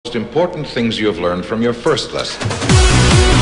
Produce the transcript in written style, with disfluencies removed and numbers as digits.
important things you have learned from your first lesson.